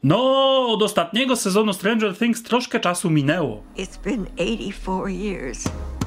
No, od ostatniego sezonu Stranger Things troszkę czasu minęło. It's been 84 years.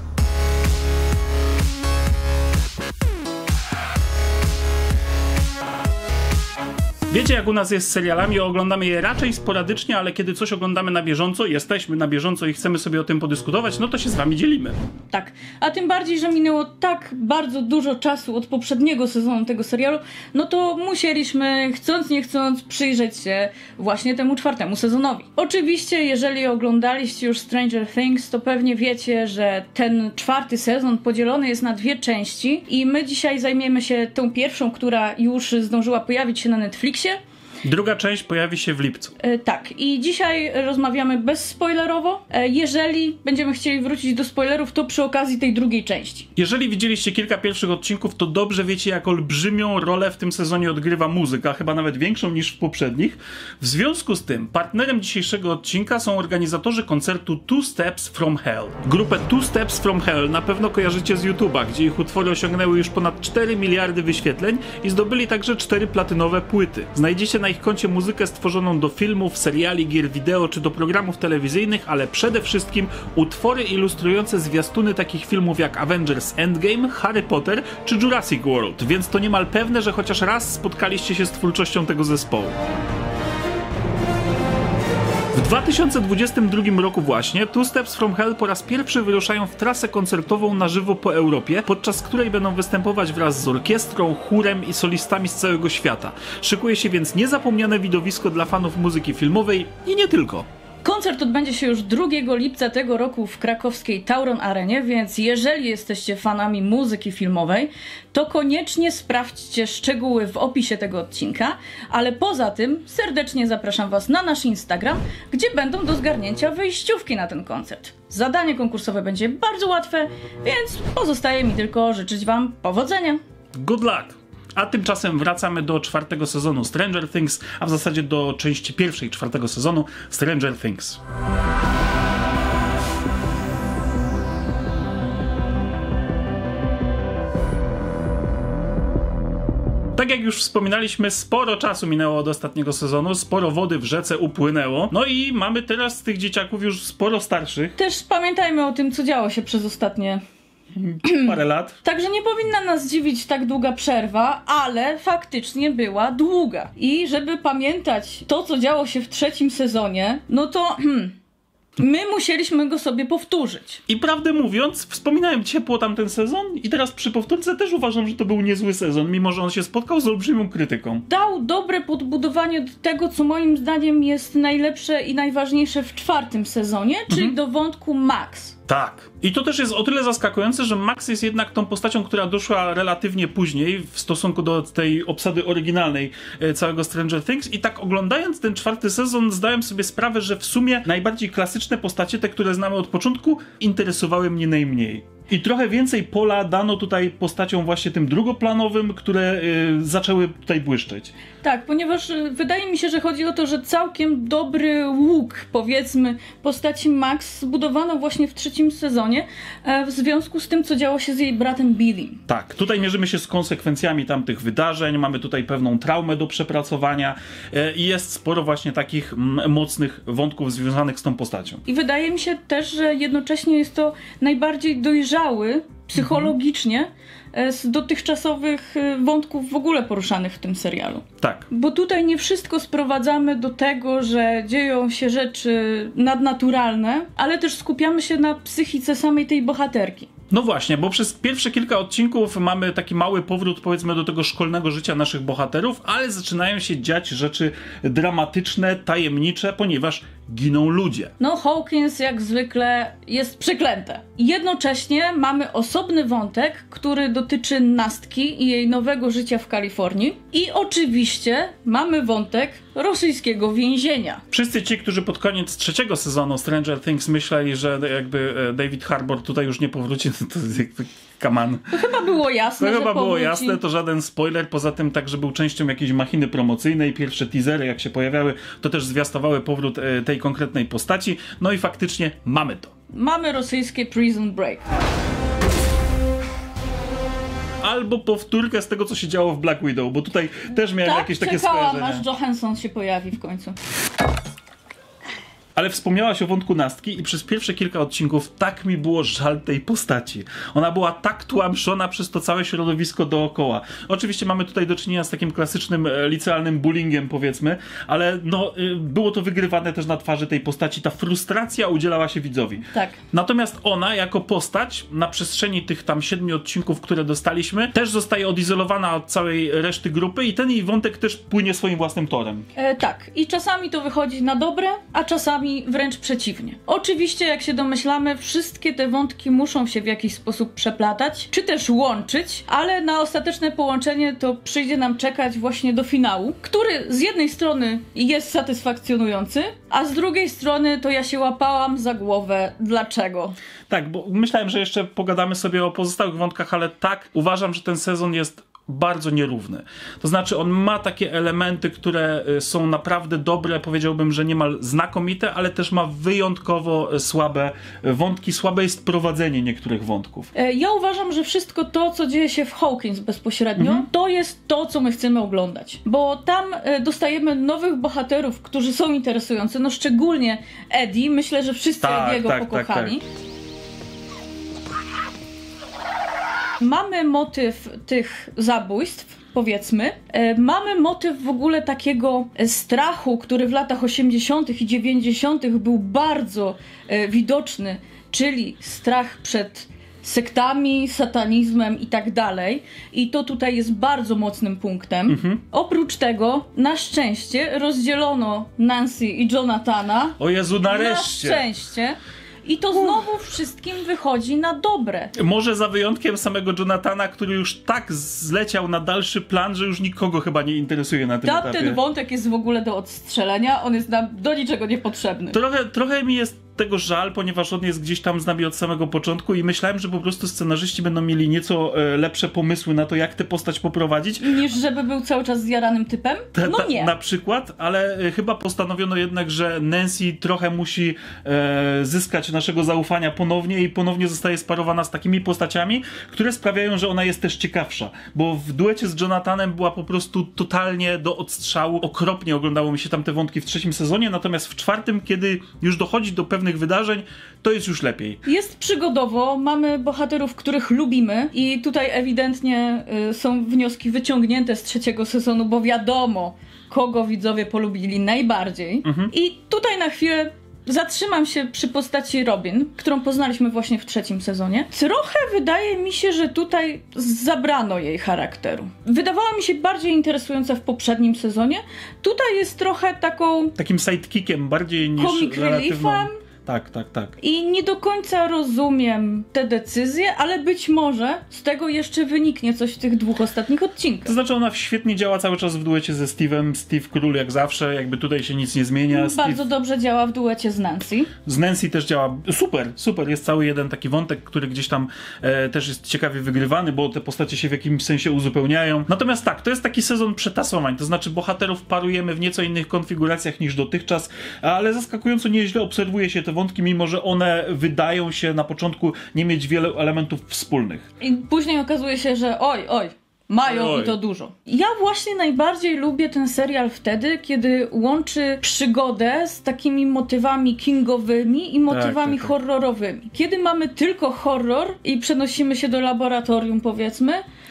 Wiecie, jak u nas jest z serialami, oglądamy je raczej sporadycznie, ale kiedy coś oglądamy na bieżąco, jesteśmy na bieżąco i chcemy sobie o tym podyskutować, no to się z wami dzielimy. Tak, a tym bardziej, że minęło tak bardzo dużo czasu od poprzedniego sezonu tego serialu, no to musieliśmy, chcąc nie chcąc, przyjrzeć się właśnie temu 4. sezonowi. Oczywiście, jeżeli oglądaliście już Stranger Things, to pewnie wiecie, że ten 4. sezon podzielony jest na 2 części i my dzisiaj zajmiemy się tą pierwszą, która już zdążyła pojawić się na Netflixie. Druga część pojawi się w lipcu. Tak, i dzisiaj rozmawiamy bezspoilerowo. Jeżeli będziemy chcieli wrócić do spoilerów, to przy okazji tej drugiej części. Jeżeli widzieliście kilka pierwszych odcinków, to dobrze wiecie, jak olbrzymią rolę w tym sezonie odgrywa muzyka, chyba nawet większą niż w poprzednich. W związku z tym, partnerem dzisiejszego odcinka są organizatorzy koncertu Two Steps from Hell. Grupę Two Steps from Hell na pewno kojarzycie z YouTube'a, gdzie ich utwory osiągnęły już ponad 4 miliardy wyświetleń i zdobyli także 4 platynowe płyty. Znajdziecie na ich koncie muzykę stworzoną do filmów, seriali, gier wideo czy do programów telewizyjnych, ale przede wszystkim utwory ilustrujące zwiastuny takich filmów jak Avengers Endgame, Harry Potter czy Jurassic World, więc to niemal pewne, że chociaż raz spotkaliście się z twórczością tego zespołu. W 2022 roku właśnie Two Steps from Hell po raz pierwszy wyruszają w trasę koncertową na żywo po Europie, podczas której będą występować wraz z orkiestrą, chórem i solistami z całego świata. Szykuje się więc niezapomniane widowisko dla fanów muzyki filmowej i nie tylko. Koncert odbędzie się już 2 lipca tego roku w krakowskiej Tauron Arenie, więc jeżeli jesteście fanami muzyki filmowej, to koniecznie sprawdźcie szczegóły w opisie tego odcinka, ale poza tym serdecznie zapraszam Was na nasz Instagram, gdzie będą do zgarnięcia wejściówki na ten koncert. Zadanie konkursowe będzie bardzo łatwe, więc pozostaje mi tylko życzyć Wam powodzenia. Good luck! A tymczasem wracamy do 4. sezonu Stranger Things, a w zasadzie do części pierwszej 4. sezonu Stranger Things. Tak jak już wspominaliśmy, sporo czasu minęło od ostatniego sezonu, sporo wody w rzece upłynęło, no i mamy teraz z tych dzieciaków już sporo starszych. Też pamiętajmy o tym, co działo się przez ostatnie parę lat. Także nie powinna nas dziwić tak długa przerwa, ale faktycznie była długa. I żeby pamiętać to, co działo się w 3. sezonie, no to my musieliśmy go sobie powtórzyć. I prawdę mówiąc, wspominałem ciepło tamten sezon i teraz przy powtórce też uważam, że to był niezły sezon, mimo że on się spotkał z olbrzymią krytyką. Dał dobre podbudowanie do tego, co moim zdaniem jest najlepsze i najważniejsze w 4. sezonie, czyli do wątku Max. Tak. I to też jest o tyle zaskakujące, że Max jest jednak tą postacią, która doszła relatywnie później w stosunku do tej obsady oryginalnej całego Stranger Things i tak oglądając ten 4. sezon zdałem sobie sprawę, że w sumie najbardziej klasyczne postacie, te, które znamy od początku, interesowały mnie najmniej. I trochę więcej pola dano tutaj postaciom właśnie tym drugoplanowym, które zaczęły tutaj błyszczeć. Tak, ponieważ wydaje mi się, że chodzi o to, że całkiem dobry łuk, powiedzmy, postaci Max zbudowano właśnie w 3. sezonie w związku z tym, co działo się z jej bratem Billy. Tak, tutaj mierzymy się z konsekwencjami tamtych wydarzeń, mamy tutaj pewną traumę do przepracowania i jest sporo właśnie takich mocnych wątków związanych z tą postacią. I wydaje mi się też, że jednocześnie jest to najbardziej dojrzały psychologicznie z dotychczasowych wątków w ogóle poruszanych w tym serialu. Tak. Bo tutaj nie wszystko sprowadzamy do tego, że dzieją się rzeczy nadnaturalne, ale też skupiamy się na psychice samej tej bohaterki. No właśnie, bo przez pierwsze kilka odcinków mamy taki mały powrót, powiedzmy, do tego szkolnego życia naszych bohaterów, ale zaczynają się dziać rzeczy dramatyczne, tajemnicze, ponieważ giną ludzie. No, Hawkins jak zwykle jest przeklęte. Jednocześnie mamy osobny wątek, który dotyczy Nastki i jej nowego życia w Kalifornii. I oczywiście mamy wątek rosyjskiego więzienia. Wszyscy ci, którzy pod koniec 3. sezonu Stranger Things myśleli, że jakby David Harbour tutaj już nie powróci, to jakby come on. To chyba było jasne, to że chyba było powróci. jasne, to żaden spoiler, poza tym także był częścią jakiejś machiny promocyjnej, pierwsze teasery jak się pojawiały, to też zwiastowały powrót tej konkretnej postaci, no i faktycznie mamy to. Mamy rosyjskie Prison Break. albo powtórkę z tego, co się działo w Black Widow, bo tutaj też miałem jakieś takie skojarzenia. Aż Johansson się pojawi w końcu. Ale wspomniałaś o wątku Nastki i przez pierwsze kilka odcinków tak mi było żal tej postaci. Ona była tak tłamszona przez to całe środowisko dookoła. Oczywiście mamy tutaj do czynienia z takim klasycznym licealnym bullyingiem, powiedzmy, ale było to wygrywane też na twarzy tej postaci. Ta frustracja udzielała się widzowi. Tak. Natomiast ona jako postać na przestrzeni tych tam 7 odcinków, które dostaliśmy, też zostaje odizolowana od całej reszty grupy i ten jej wątek też płynie swoim własnym torem. Tak. I czasami to wychodzi na dobre, a czasami wręcz przeciwnie. Oczywiście, jak się domyślamy, wszystkie te wątki muszą się w jakiś sposób przeplatać, czy też łączyć, ale na ostateczne połączenie to przyjdzie nam czekać właśnie do finału, który z jednej strony jest satysfakcjonujący, a z drugiej strony to ja się łapałam za głowę. Dlaczego? Tak, bo myślałem, że jeszcze pogadamy sobie o pozostałych wątkach, ale tak, uważam, że ten sezon jest bardzo nierówny. To znaczy on ma takie elementy, które są naprawdę dobre, powiedziałbym, że niemal znakomite, ale też ma wyjątkowo słabe wątki, słabe jest prowadzenie niektórych wątków. Ja uważam, że wszystko to, co dzieje się w Hawkins bezpośrednio, to jest to, co my chcemy oglądać. Bo tam dostajemy nowych bohaterów, którzy są interesujący, no szczególnie Eddie, myślę, że wszyscy Eddie'ego pokochali. Tak. Mamy motyw tych zabójstw, powiedzmy. Mamy motyw w ogóle takiego strachu, który w latach 80. i 90. był bardzo widoczny, czyli strach przed sektami, satanizmem i tak dalej. I to tutaj jest bardzo mocnym punktem. Oprócz tego, na szczęście, rozdzielono Nancy i Jonathana. O Jezu, nareszcie! Na szczęście. I to znowu wszystkim wychodzi na dobre. Może za wyjątkiem samego Jonathana, który już tak zleciał na dalszy plan, że już nikogo chyba nie interesuje na tym etapie. Ten wątek jest w ogóle do odstrzelenia, on jest nam do niczego niepotrzebny. Trochę mi jest tego żal, ponieważ on jest gdzieś tam z nami od samego początku i myślałem, że po prostu scenarzyści będą mieli nieco lepsze pomysły na to, jak tę postać poprowadzić. Niż żeby był cały czas zjaranym typem? No nie. Na przykład, ale chyba postanowiono jednak, że Nancy trochę musi zyskać naszego zaufania ponownie i ponownie zostaje sparowana z takimi postaciami, które sprawiają, że ona jest też ciekawsza. Bo w duecie z Jonathanem była po prostu totalnie do odstrzału. Okropnie oglądało mi się tam te wątki w 3. sezonie, natomiast w 4, kiedy już dochodzi do pewnych wydarzeń, to jest już lepiej. Jest przygodowo, mamy bohaterów, których lubimy i tutaj ewidentnie są wnioski wyciągnięte z 3. sezonu, bo wiadomo, kogo widzowie polubili najbardziej. I tutaj na chwilę zatrzymam się przy postaci Robin, którą poznaliśmy właśnie w 3. sezonie. Trochę wydaje mi się, że tutaj zabrano jej charakteru. Wydawała mi się bardziej interesująca w poprzednim sezonie. Tutaj jest trochę takim sidekickiem bardziej niż comic reliefem. Tak. I nie do końca rozumiem te decyzje, ale być może z tego jeszcze wyniknie coś w tych 2 ostatnich odcinkach. To znaczy ona świetnie działa cały czas w duecie ze Steve'em. Steve król jak zawsze, jakby tutaj się nic nie zmienia. Bardzo dobrze działa w duecie z Nancy. Z Nancy też działa super. Jest cały jeden taki wątek, który gdzieś tam też jest ciekawie wygrywany, bo te postacie się w jakimś sensie uzupełniają. Natomiast tak, to jest taki sezon przetasowań, to znaczy bohaterów parujemy w nieco innych konfiguracjach niż dotychczas, ale zaskakująco nieźle obserwuje się te wątki, mimo że one wydają się na początku nie mieć wielu elementów wspólnych. I później okazuje się, że mają i to dużo. Ja właśnie najbardziej lubię ten serial wtedy, kiedy łączy przygodę z takimi motywami kingowymi i motywami horrorowymi. Kiedy mamy tylko horror i przenosimy się do laboratorium, powiedzmy,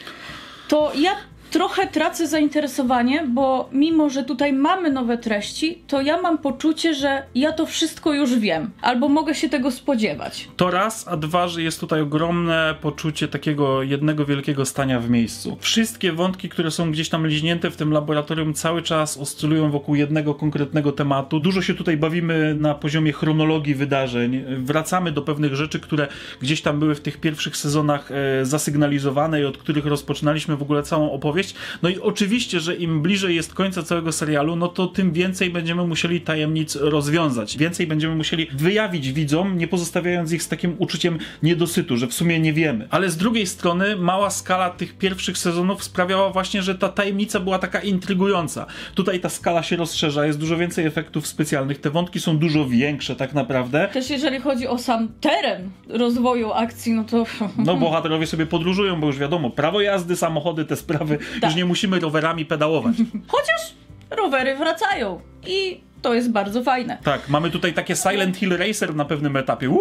to ja trochę tracę zainteresowanie, bo mimo, że tutaj mamy nowe treści, to ja mam poczucie, że ja to wszystko już wiem. Albo mogę się tego spodziewać. To raz, a dwa, że jest tutaj ogromne poczucie takiego jednego wielkiego stania w miejscu. Wszystkie wątki, które są gdzieś tam liźnięte w tym laboratorium, cały czas oscylują wokół jednego konkretnego tematu. Dużo się tutaj bawimy na poziomie chronologii wydarzeń. Wracamy do pewnych rzeczy, które gdzieś tam były w tych pierwszych sezonach zasygnalizowane i od których rozpoczynaliśmy w ogóle całą opowieść. opowieść. No i oczywiście, że im bliżej jest końca całego serialu, no to tym więcej będziemy musieli tajemnic rozwiązać. Więcej będziemy musieli wyjawić widzom, nie pozostawiając ich z takim uczuciem niedosytu, że w sumie nie wiemy. Ale z drugiej strony mała skala tych pierwszych sezonów sprawiała właśnie, że ta tajemnica była taka intrygująca. Tutaj ta skala się rozszerza, jest dużo więcej efektów specjalnych, te wątki są dużo większe tak naprawdę. Też jeżeli chodzi o sam teren rozwoju akcji, no to... No bohaterowie sobie podróżują, bo już wiadomo, prawo jazdy, samochody, te sprawy, już nie musimy rowerami pedałować. Chociaż rowery wracają i to jest bardzo fajne. Tak, mamy tutaj takie Silent Hill Racer na pewnym etapie.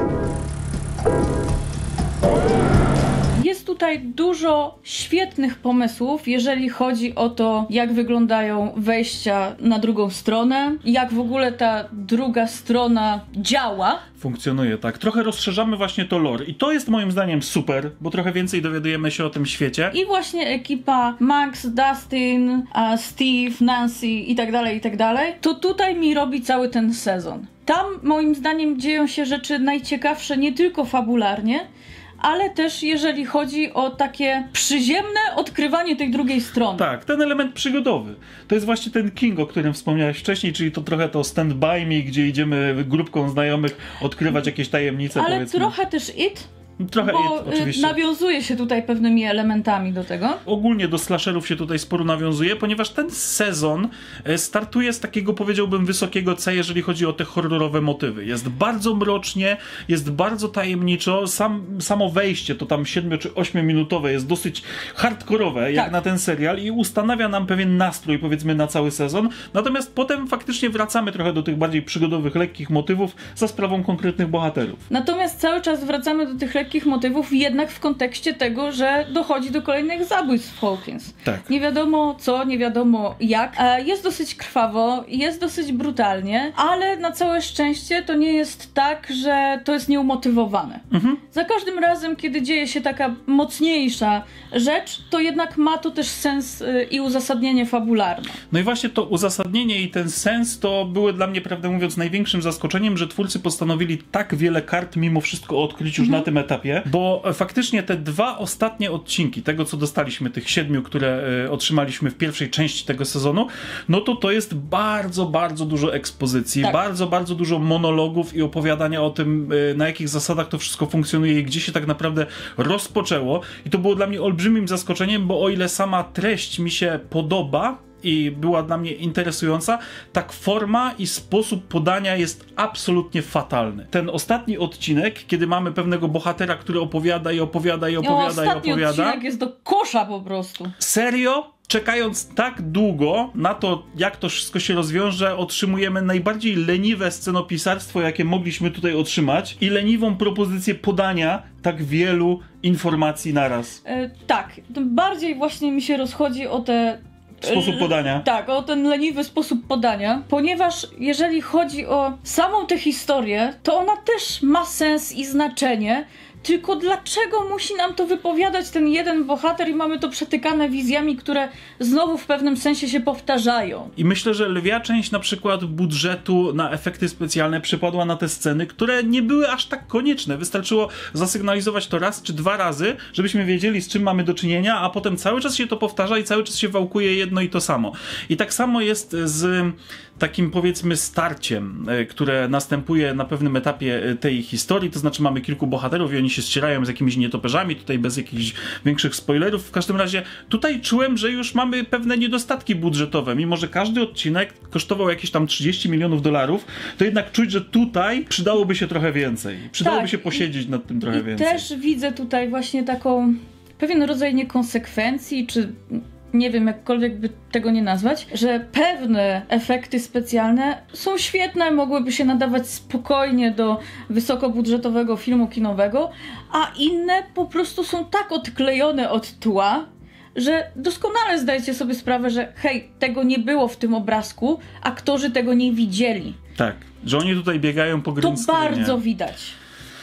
Jest tutaj dużo świetnych pomysłów, jeżeli chodzi o to, jak wyglądają wejścia na drugą stronę, jak w ogóle ta druga strona działa. Funkcjonuje, tak. Trochę rozszerzamy właśnie to lore i to jest moim zdaniem super, bo trochę więcej dowiadujemy się o tym świecie. I właśnie ekipa Max, Dustin, Steve, Nancy i tak dalej, to tutaj mi robi cały ten sezon. Tam moim zdaniem dzieją się rzeczy najciekawsze nie tylko fabularnie, ale też jeżeli chodzi o takie przyziemne odkrywanie tej drugiej strony. Tak, ten element przygodowy. To jest właśnie ten King, o którym wspomniałeś wcześniej, czyli to trochę to Stand By Me, gdzie idziemy grupką znajomych odkrywać jakieś tajemnice, ale powiedzmy. trochę też Trochę bo oczywiście. nawiązuje się tutaj pewnymi elementami do tego. Ogólnie do slasherów się tutaj sporo nawiązuje, ponieważ ten sezon startuje z takiego, powiedziałbym, wysokiego C, jeżeli chodzi o te horrorowe motywy. Jest bardzo mrocznie, jest bardzo tajemniczo, samo wejście, to tam 7 czy 8 minutowe jest dosyć hardkorowe, jak na ten serial i ustanawia nam pewien nastrój, powiedzmy, na cały sezon. Natomiast potem faktycznie wracamy trochę do tych bardziej przygodowych, lekkich motywów za sprawą konkretnych bohaterów. Natomiast cały czas wracamy do tych lekkich motywów jednak w kontekście tego, że dochodzi do kolejnych zabójstw w Hawkins. Tak. Nie wiadomo co, nie wiadomo jak. Jest dosyć krwawo, jest dosyć brutalnie, ale na całe szczęście to nie jest tak, że to jest nieumotywowane. Za każdym razem, kiedy dzieje się taka mocniejsza rzecz, to jednak ma to też sens i uzasadnienie fabularne. No i właśnie to uzasadnienie i ten sens to były dla mnie, prawdę mówiąc, największym zaskoczeniem, że twórcy postanowili tak wiele kart mimo wszystko odkryć już na tym etapie, bo faktycznie te 2 ostatnie odcinki, tego co dostaliśmy, tych 7, które otrzymaliśmy w pierwszej części tego sezonu, no to jest bardzo, bardzo dużo ekspozycji, bardzo, bardzo dużo monologów i opowiadania o tym, na jakich zasadach to wszystko funkcjonuje i gdzie się tak naprawdę rozpoczęło. I to było dla mnie olbrzymim zaskoczeniem, bo o ile sama treść mi się podoba i była dla mnie interesująca, tak forma i sposób podania jest absolutnie fatalny. Ten ostatni odcinek, kiedy mamy pewnego bohatera, który opowiada i opowiada i opowiada i opowiada. Ostatni odcinek jest do kosza po prostu. Serio? Czekając tak długo na to, jak to wszystko się rozwiąże, otrzymujemy najbardziej leniwe scenopisarstwo, jakie mogliśmy tutaj otrzymać i leniwą propozycję podania tak wielu informacji naraz. Tak, tym bardziej właśnie mi się rozchodzi o te sposób podania. Tak, o ten leniwy sposób podania, ponieważ jeżeli chodzi o samą tę historię, to ona też ma sens i znaczenie, tylko dlaczego musi nam to wypowiadać ten jeden bohater i mamy to przetykane wizjami, które znowu w pewnym sensie się powtarzają. I myślę, że lwia część na przykład budżetu na efekty specjalne przypadła na te sceny, które nie były aż tak konieczne. Wystarczyło zasygnalizować to raz czy 2 razy, żebyśmy wiedzieli, z czym mamy do czynienia, a potem cały czas się to powtarza i cały czas się wałkuje jedno i to samo. I tak samo jest z takim, powiedzmy, starciem, które następuje na pewnym etapie tej historii, to znaczy mamy kilku bohaterów i oni się ścierają z jakimiś nietoperzami, tutaj bez jakichś większych spoilerów. W każdym razie tutaj czułem, że już mamy pewne niedostatki budżetowe. Mimo że każdy odcinek kosztował jakieś tam $30 milionów, to jednak czuć, że tutaj przydałoby się trochę więcej. Przydałoby się posiedzieć nad tym trochę więcej. Też widzę tutaj właśnie pewien rodzaj niekonsekwencji, czy nie wiem, jakkolwiek by tego nie nazwać, że pewne efekty specjalne są świetne, mogłyby się nadawać spokojnie do wysokobudżetowego filmu kinowego, a inne po prostu są tak odklejone od tła, że doskonale zdajecie sobie sprawę, że hej, tego nie było w tym obrazku, aktorzy tego nie widzieli. Tak, że oni tutaj biegają po green To screenie. bardzo widać.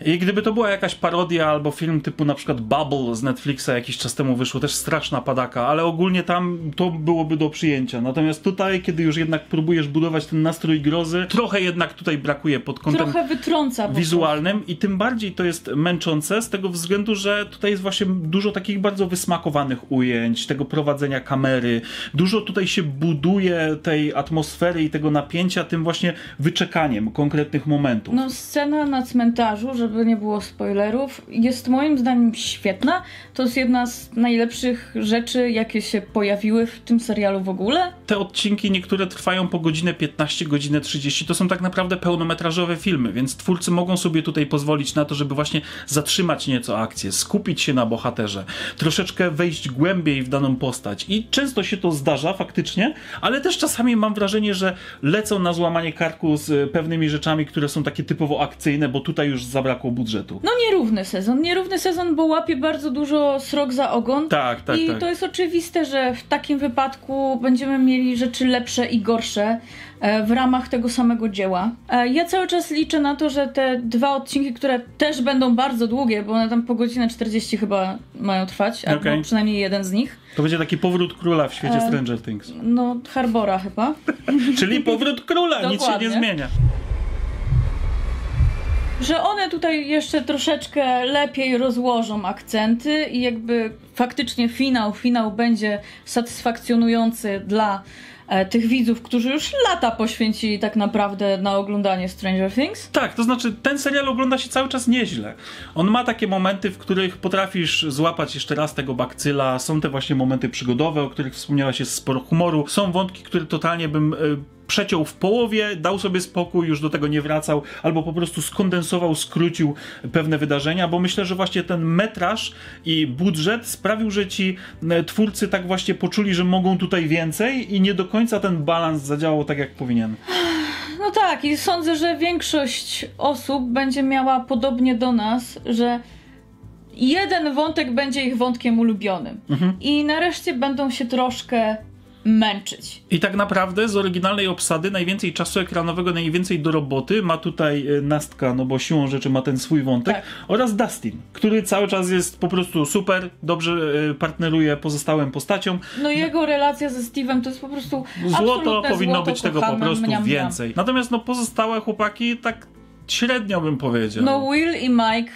I gdyby to była jakaś parodia albo film typu na przykład Bubble z Netflixa jakiś czas temu wyszło, też straszna padaka, ale ogólnie tam to byłoby do przyjęcia. Natomiast tutaj, kiedy już jednak próbujesz budować ten nastrój grozy, trochę jednak tutaj brakuje pod kątem trochę wytrąca wizualnym i tym bardziej to jest męczące z tego względu, że tutaj jest właśnie dużo takich bardzo wysmakowanych ujęć, tego prowadzenia kamery. Dużo tutaj się buduje tej atmosfery i tego napięcia tym właśnie wyczekaniem konkretnych momentów. No, scena na cmentarzu, żeby nie było spoilerów, jest moim zdaniem świetna. To jest jedna z najlepszych rzeczy, jakie się pojawiły w tym serialu w ogóle. Te odcinki niektóre trwają po godzinę 15, godzinę 30. To są tak naprawdę pełnometrażowe filmy, więc twórcy mogą sobie tutaj pozwolić na to, żeby właśnie zatrzymać nieco akcję, skupić się na bohaterze, troszeczkę wejść głębiej w daną postać. I często się to zdarza faktycznie, ale też czasami mam wrażenie, że lecą na złamanie karku z pewnymi rzeczami, które są takie typowo akcyjne, bo tutaj już zabrakło budżetu. No nierówny sezon, bo łapie bardzo dużo srok za ogon. Tak. I to jest oczywiste, że w takim wypadku będziemy mieli rzeczy lepsze i gorsze w ramach tego samego dzieła. Ja cały czas liczę na to, że te 2 odcinki, które też będą bardzo długie, bo one tam po godzinę 40 chyba mają trwać, albo przynajmniej jeden z nich. To będzie taki powrót króla w świecie Stranger Things. No, Harbora chyba. Czyli powrót króla, nic się nie zmienia. Że one tutaj jeszcze troszeczkę lepiej rozłożą akcenty i jakby faktycznie finał będzie satysfakcjonujący dla tych widzów, którzy już lata poświęcili tak naprawdę na oglądanie Stranger Things. Tak, to znaczy ten serial ogląda się cały czas nieźle. On ma takie momenty, w których potrafisz złapać jeszcze raz tego bakcyla, są te właśnie momenty przygodowe, o których wspomniałaś, jest sporo humoru, są wątki, które totalnie bym przeciął w połowie, dał sobie spokój, już do tego nie wracał, albo po prostu skondensował, skrócił pewne wydarzenia, bo myślę, że właśnie ten metraż i budżet sprawił, że ci twórcy tak właśnie poczuli, że mogą tutaj więcej i nie do końca ten balans zadziałał tak, jak powinien. No tak, i sądzę, że większość osób będzie miała podobnie do nas, że jeden wątek będzie ich wątkiem ulubionym. I nareszcie będą się troszkę męczyć. I tak naprawdę z oryginalnej obsady najwięcej czasu ekranowego, najwięcej do roboty ma tutaj Nastka, no bo siłą rzeczy ma ten swój wątek, tak. Oraz Dustin, który cały czas jest po prostu super, dobrze partneruje pozostałym postaciom. No jego relacja ze Steve'em to jest po prostu złoto, powinno złoto, być tego po prostu więcej. Natomiast no pozostałe chłopaki tak średnio bym powiedział. No Will i Mike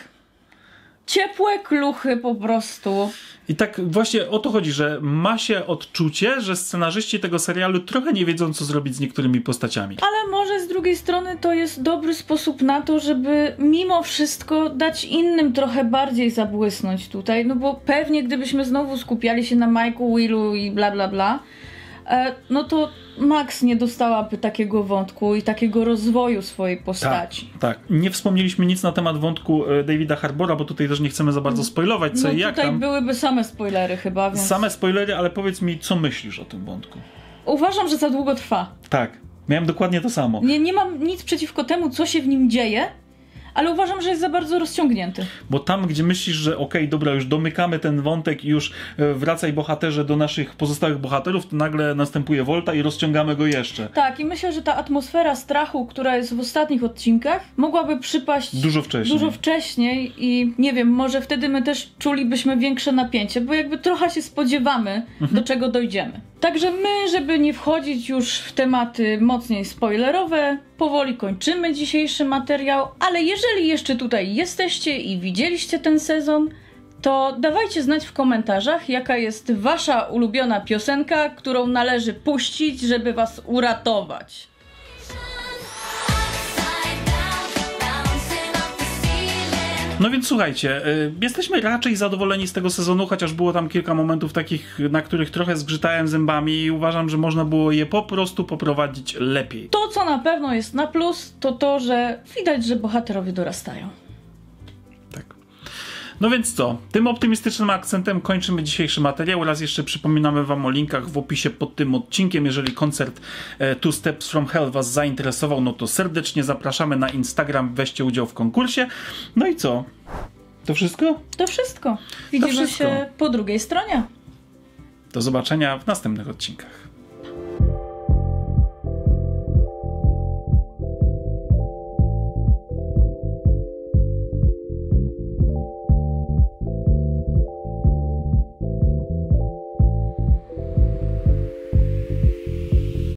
ciepłe kluchy po prostu. I tak właśnie o to chodzi, że ma się odczucie, że scenarzyści tego serialu trochę nie wiedzą, co zrobić z niektórymi postaciami. Ale może z drugiej strony to jest dobry sposób na to, żeby mimo wszystko dać innym trochę bardziej zabłysnąć tutaj, no bo pewnie gdybyśmy znowu skupiali się na Mike'u, Willu i bla bla bla, no to Max nie dostałaby takiego wątku i takiego rozwoju swojej postaci. Tak. Nie wspomnieliśmy nic na temat wątku Davida Harbora, bo tutaj też nie chcemy za bardzo spoilować, co i jak tam. Tutaj byłyby same spoilery chyba, więc... Same spoilery, ale powiedz mi, co myślisz o tym wątku? Uważam, że za długo trwa. Tak, miałem dokładnie to samo. Nie mam nic przeciwko temu, co się w nim dzieje, ale uważam, że jest za bardzo rozciągnięty. Bo tam, gdzie myślisz, że okej, dobra, już domykamy ten wątek i już wracaj bohaterze do naszych pozostałych bohaterów, to nagle następuje Volta i rozciągamy go jeszcze. Tak, i myślę, że ta atmosfera strachu, która jest w ostatnich odcinkach, mogłaby przypaść dużo wcześniej i nie wiem, może wtedy my też czulibyśmy większe napięcie, bo jakby trochę się spodziewamy, do czego dojdziemy. Także my, żeby nie wchodzić już w tematy mocniej spoilerowe, powoli kończymy dzisiejszy materiał, ale jeżeli jeszcze tutaj jesteście i widzieliście ten sezon, to dawajcie znać w komentarzach, jaka jest wasza ulubiona piosenka, którą należy puścić, żeby was uratować. No więc słuchajcie, jesteśmy raczej zadowoleni z tego sezonu, chociaż było tam kilka momentów takich, na których trochę zgrzytałem zębami i uważam, że można było je po prostu poprowadzić lepiej. To, co na pewno jest na plus, to to, że widać, że bohaterowie dorastają. Tak. No więc co, tym optymistycznym akcentem kończymy dzisiejszy materiał. Raz jeszcze przypominamy wam o linkach w opisie pod tym odcinkiem. Jeżeli koncert Two Steps from Hell was zainteresował, no to serdecznie zapraszamy na Instagram, weźcie udział w konkursie. No i co? To wszystko? To wszystko. Widzimy się po drugiej stronie. Do zobaczenia w następnych odcinkach.